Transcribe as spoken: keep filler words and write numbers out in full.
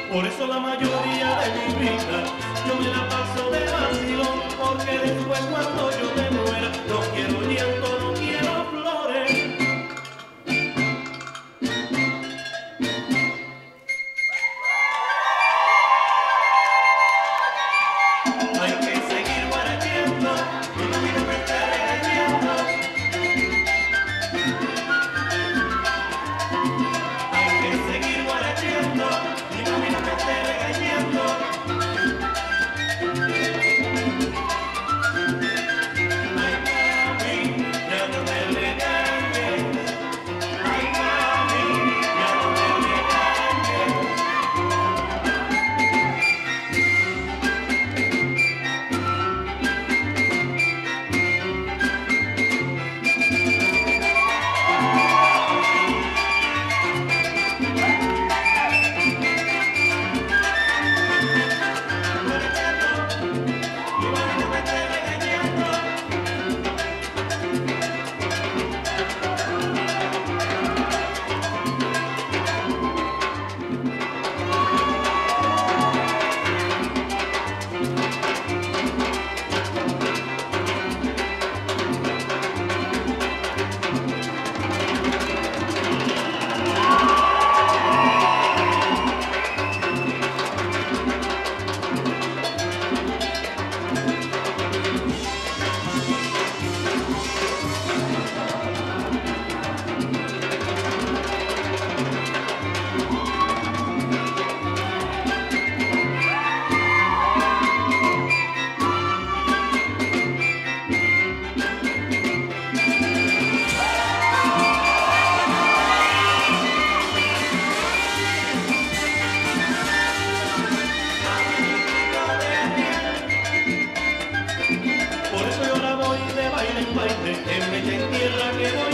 Por eso la mayoría de mi vida yo me la paso de vacilón, porque después cuando yo me muera no quiero llanto, no quiero flores. Hay que seguir guaracheando y no me me esté regañando. Hay que seguir guaracheando y no me me esté regañando. Ay, mami, ya no me regañes. Ay, mami, ya no me regañes. Por eso yo la voy de baile en baile, en mecha en tierra que voy.